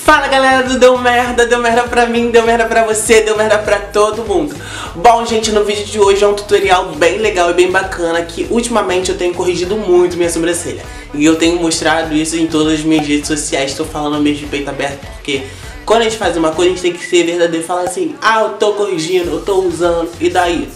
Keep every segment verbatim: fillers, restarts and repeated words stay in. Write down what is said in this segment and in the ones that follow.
Fala galera do Deu Merda, deu merda pra mim, deu merda pra você, deu merda pra todo mundo. Bom gente, no vídeo de hoje é um tutorial bem legal e bem bacana que ultimamente eu tenho corrigido muito minha sobrancelha. E eu tenho mostrado isso em todas as minhas redes sociais, estou falando mesmo de peito aberto porque quando a gente faz uma coisa a gente tem que ser verdadeiro e falar assim: ah, eu tô corrigindo, eu tô usando, e daí?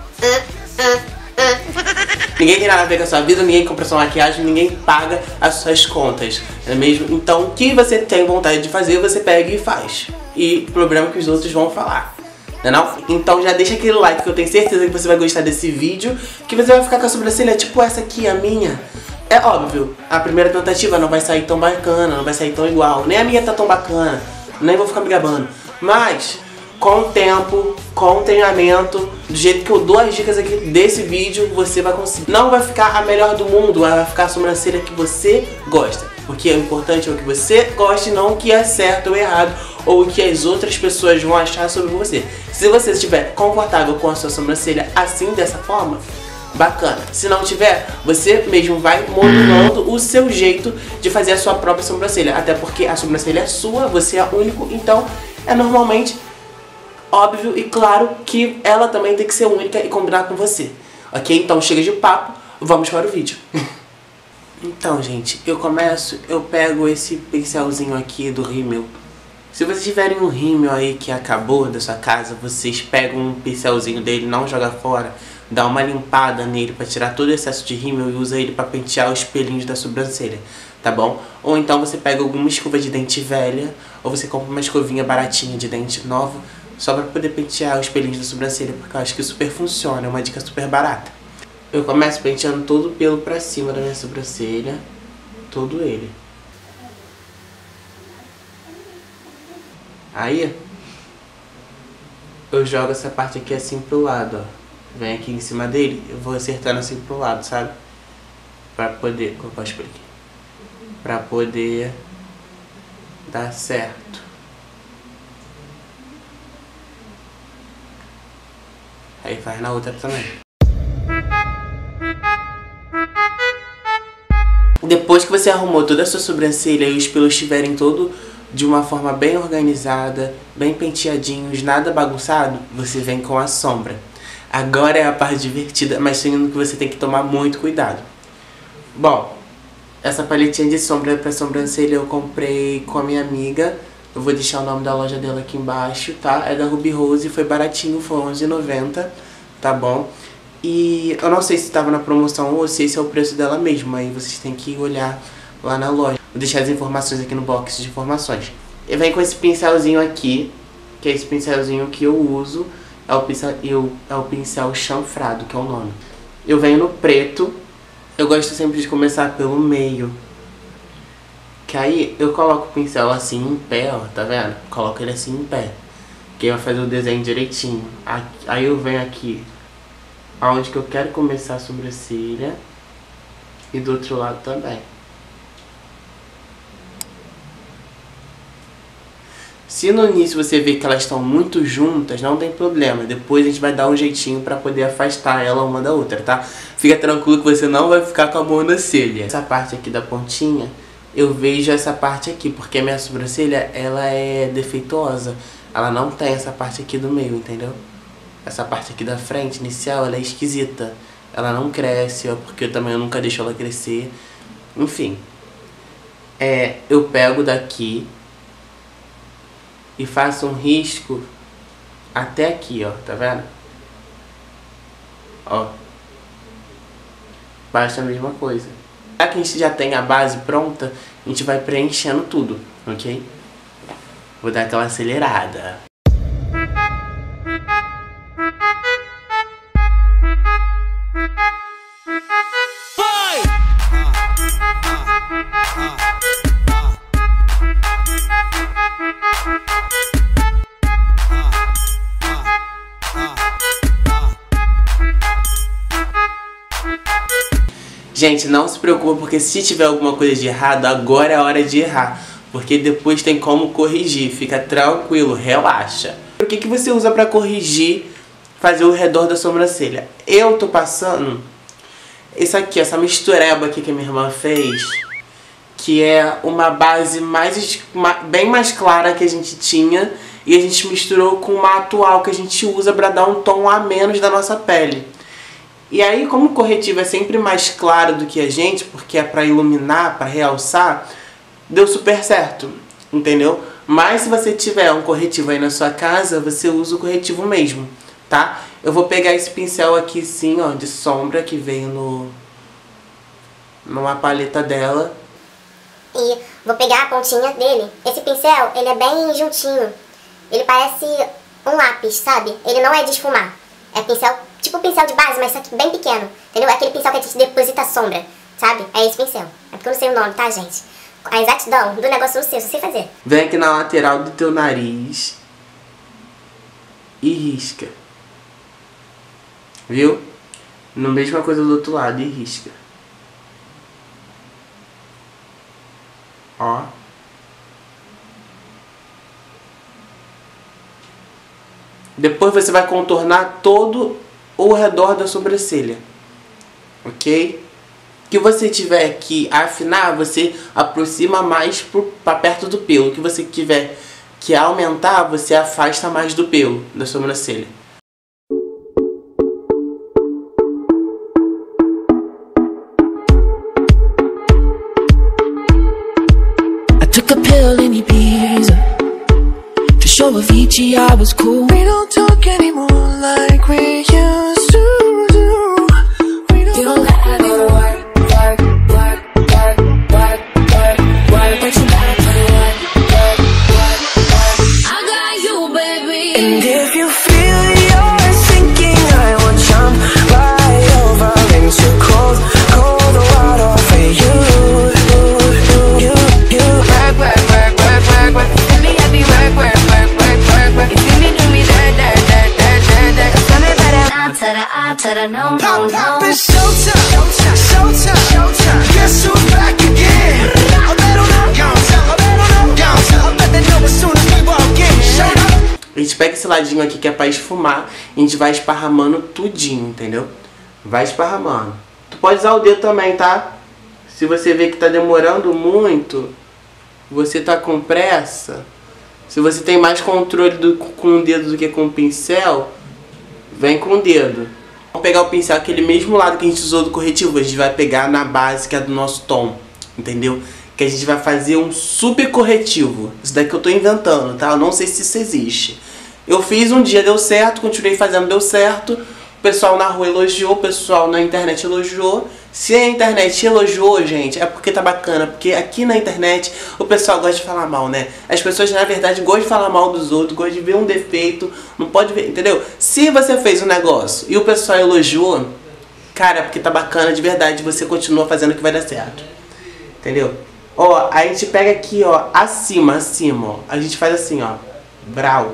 Ninguém tem nada a ver com a sua vida, ninguém compra sua maquiagem, ninguém paga as suas contas, não é mesmo? Então o que você tem vontade de fazer, você pega e faz. E o problema é que os outros vão falar, não é não? Então já deixa aquele like que eu tenho certeza que você vai gostar desse vídeo, que você vai ficar com a sobrancelha tipo essa aqui, a minha. É óbvio, a primeira tentativa não vai sair tão bacana, não vai sair tão igual, nem a minha tá tão bacana, nem vou ficar me gabando, mas com o tempo, com o treinamento, do jeito que eu dou as dicas aqui desse vídeo, você vai conseguir. Não vai ficar a melhor do mundo, vai ficar a sobrancelha que você gosta. Porque o importante é o que você gosta e não o que é certo ou errado, ou o que as outras pessoas vão achar sobre você. Se você estiver confortável com a sua sobrancelha assim, dessa forma, bacana. Se não tiver, você mesmo vai modulando o seu jeito de fazer a sua própria sobrancelha. Até porque a sobrancelha é sua, você é único, então é normalmente óbvio e claro que ela também tem que ser única e combinar com você. Ok? Então chega de papo, vamos para o vídeo. Então gente, eu começo, eu pego esse pincelzinho aqui do rímel. Se vocês tiverem um rímel aí que acabou da sua casa, vocês pegam um pincelzinho dele, não joga fora, dá uma limpada nele para tirar todo o excesso de rímel e usa ele para pentear os pelinhos da sobrancelha, tá bom? Ou então você pega alguma escova de dente velha, ou você compra uma escovinha baratinha de dente nova, só pra poder pentear os pelinhos da sobrancelha, porque eu acho que super funciona, é uma dica super barata. Eu começo penteando todo o pelo pra cima da minha sobrancelha, todo ele. Aí, eu jogo essa parte aqui assim pro lado, ó. Vem aqui em cima dele, eu vou acertando assim pro lado, sabe? Pra poder, como eu posso explicar? Pra poder dar certo. Aí faz na outra também. Depois que você arrumou toda a sua sobrancelha e os pelos estiverem todo de uma forma bem organizada, bem penteadinhos, nada bagunçado, você vem com a sombra. Agora é a parte divertida, mas sendo que você tem que tomar muito cuidado. Bom, essa paletinha de sombra pra sobrancelha eu comprei com a minha amiga. Eu vou deixar o nome da loja dela aqui embaixo, tá? É da Ruby Rose, foi baratinho, foi onze reais e noventa centavos, tá bom? E eu não sei se estava na promoção ou se esse é o preço dela mesmo, aí vocês têm que olhar lá na loja. Vou deixar as informações aqui no box de informações. E vem com esse pincelzinho aqui, que é esse pincelzinho que eu uso, é o pincel, eu, é o pincel chanfrado, que é o nome. Eu venho no preto, eu gosto sempre de começar pelo meio. Que aí eu coloco o pincel assim em pé, ó, tá vendo? Coloco ele assim em pé, que aí vai fazer o desenho direitinho. Aí eu venho aqui aonde que eu quero começar a sobrancelha e do outro lado também. Se no início você vê que elas estão muito juntas, não tem problema. Depois a gente vai dar um jeitinho pra poder afastar ela uma da outra, tá? Fica tranquilo que você não vai ficar com a mão na celha. Essa parte aqui da pontinha, eu vejo essa parte aqui, porque a minha sobrancelha, ela é defeituosa. Ela não tem essa parte aqui do meio, entendeu? Essa parte aqui da frente, inicial, ela é esquisita. Ela não cresce, ó, porque eu também eu nunca deixo ela crescer. Enfim. É, eu pego daqui e faço um risco até aqui, ó, tá vendo? Ó. Basta a mesma coisa. Já que a gente já tem a base pronta, a gente vai preenchendo tudo, ok? Vou dar aquela acelerada. Gente, não se preocupe, porque se tiver alguma coisa de errado, agora é a hora de errar. Porque depois tem como corrigir, fica tranquilo, relaxa. O que que você usa pra corrigir, fazer o redor da sobrancelha? Eu tô passando isso aqui, essa mistureba aqui que a minha irmã fez, que é uma base mais, bem mais clara que a gente tinha, e a gente misturou com uma atual que a gente usa para dar um tom a menos da nossa pele. E aí, como o corretivo é sempre mais claro do que a gente, porque é para iluminar, para realçar, deu super certo, entendeu? Mas se você tiver um corretivo aí na sua casa, você usa o corretivo mesmo, tá? Eu vou pegar esse pincel aqui sim, ó, de sombra, que veio no numa paleta dela. E vou pegar a pontinha dele. Esse pincel, ele é bem juntinho. Ele parece um lápis, sabe? Ele não é de esfumar. É pincel, tipo pincel de base, mas só que bem pequeno. Entendeu? É aquele pincel que a gente deposita sombra, sabe? É esse pincel. É porque eu não sei o nome, tá, gente? A exatidão do negócio eu sei, eu sei fazer. Vem aqui na lateral do teu nariz e risca. Viu? Na mesma coisa do outro lado e risca. Ó. Depois você vai contornar todo o redor da sobrancelha. Ok? Que você tiver que afinar, você aproxima mais para perto do pelo. Que você tiver que aumentar, você afasta mais do pelo da sobrancelha. Took a pill in Ibiza to show Avicii I was cool. We don't talk anymore like we used to do. We don't, you don't gotta go to work, work, work, work, work, work, work. But you gotta go to work, work, work, work. I got you, baby. And if you feel you're sinking, I will jump right over into cold, cold water for you. You, you, you. Work, work, work, work, work, work. You feel me, I be work, work, work, work, work, work. You feel me, do me dirt, dirt, dirt, dirt, dirt, dirt. Tell me about that I to the I to the no, no, no. Pop, it's showtime, showtime, showtime, showtime. Guess who's back again? I bet on them, gone tell, I bet on them, gone tell. I bet they know as soon as we walk in. Show up. A gente pega esse ladinho aqui que é pra esfumar e a gente vai esparramando tudinho, entendeu? Vai esparramando. Tu pode usar o dedo também, tá? Se você vê que tá demorando muito, você tá com pressa, se você tem mais controle do, com o dedo do que com o pincel, vem com o dedo. Vamos pegar o pincel, aquele mesmo lado que a gente usou do corretivo, a gente vai pegar na base que é do nosso tom, entendeu? Que a gente vai fazer um super corretivo. Isso daqui eu tô inventando, tá? Eu não sei se isso existe. Eu fiz um dia, deu certo, continuei fazendo, deu certo. O pessoal na rua elogiou, o pessoal na internet elogiou. Se a internet elogiou, gente, é porque tá bacana. Porque aqui na internet o pessoal gosta de falar mal, né? As pessoas, na verdade, gostam de falar mal dos outros, gostam de ver um defeito, não pode ver, entendeu? Se você fez um negócio e o pessoal elogiou, cara, é porque tá bacana de verdade, você continua fazendo que vai dar certo. Entendeu? Ó, a gente pega aqui, ó, acima, acima, ó. A gente faz assim, ó, vral.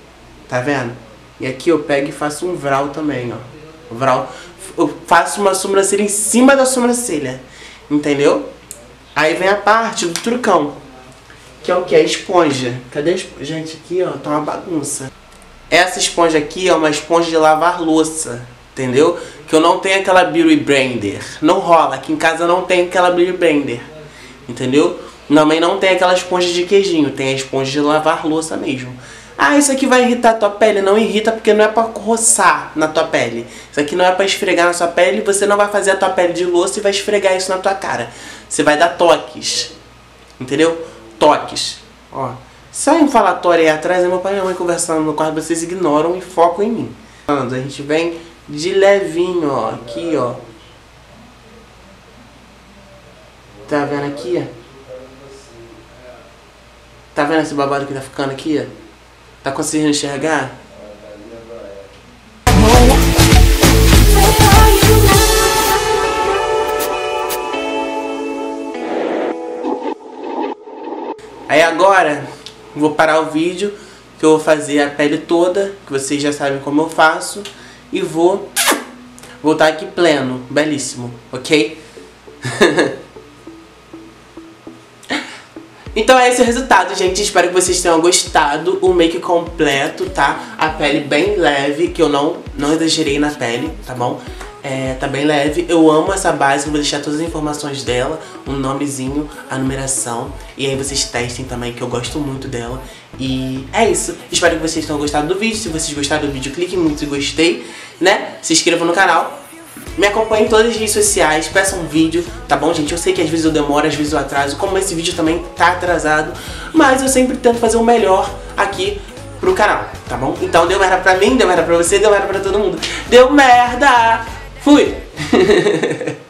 Tá vendo? E aqui eu pego e faço um vral também, ó. Vral. Eu faço uma sobrancelha em cima da sobrancelha. Entendeu? Aí vem a parte do trucão. Que é o que? A esponja. Cadê a esponja? Gente, aqui, ó, tá uma bagunça. Essa esponja aqui é uma esponja de lavar louça. Entendeu? Que eu não tenho aquela Beauty Blender. Não rola. Aqui em casa não tem aquela Beauty Blender. Entendeu? Também não tem aquela esponja de queijinho. Tem a esponja de lavar louça mesmo. Ah, isso aqui vai irritar a tua pele. Não irrita porque não é pra roçar na tua pele. Isso aqui não é pra esfregar na sua pele. Você não vai fazer a tua pele de louça e vai esfregar isso na tua cara. Você vai dar toques. Entendeu? Toques. Ó. Sai um falatório aí atrás, é meu pai e minha mãe conversando no quarto. Vocês ignoram e focam em mim. A gente vem de levinho, ó. Aqui, ó. Tá vendo aqui? Tá vendo esse babado que tá ficando aqui? Tá conseguindo enxergar? Aí agora, vou parar o vídeo, que eu vou fazer a pele toda, que vocês já sabem como eu faço, e vou voltar aqui pleno, belíssimo, ok? Então é esse o resultado, gente. Espero que vocês tenham gostado. O make completo, tá? A pele bem leve, que eu não, não exagerei na pele, tá bom? É, tá bem leve. Eu amo essa base, vou deixar todas as informações dela, um nomezinho, a numeração. E aí vocês testem também, que eu gosto muito dela. E é isso. Espero que vocês tenham gostado do vídeo. Se vocês gostaram do vídeo, clique muito em gostei, né? Se inscrevam no canal. Me acompanhem em todas as redes sociais, peçam um vídeo, tá bom, gente? Eu sei que às vezes eu demoro, às vezes eu atraso, como esse vídeo também tá atrasado, mas eu sempre tento fazer o melhor aqui pro canal, tá bom? Então deu merda pra mim, deu merda pra você, deu merda pra todo mundo. Deu merda! Fui!